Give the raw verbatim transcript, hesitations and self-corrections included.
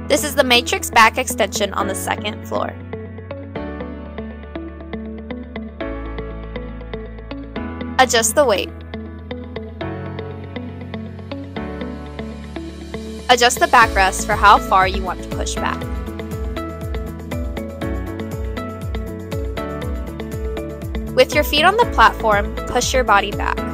This is the matrix back extension on the second floor. Adjust the weight. Adjust the backrest for how far you want to push back. With your feet on the platform, push your body back.